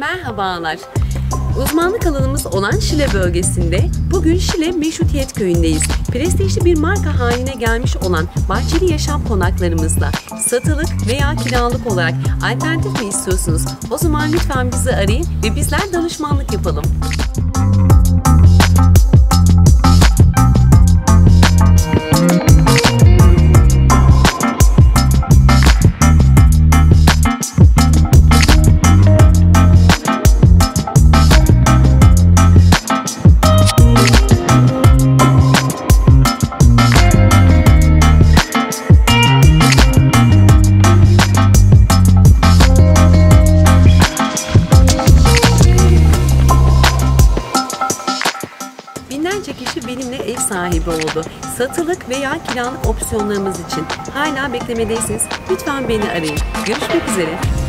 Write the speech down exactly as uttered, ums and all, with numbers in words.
Merhabalar. Uzmanlık alanımız olan Şile bölgesinde bugün Şile Meşrutiyet Köyü'ndeyiz. Prestijli bir marka haline gelmiş olan Bahçeli Yaşam konaklarımızda satılık veya kiralık olarak alternatif mi istiyorsunuz? O zaman lütfen bizi arayın ve bizler danışmanlık yapalım. Binlerce kişi benimle ev sahibi oldu. Satılık veya kiralık opsiyonlarımız için hala beklemedeyseniz lütfen beni arayın. Görüşmek üzere.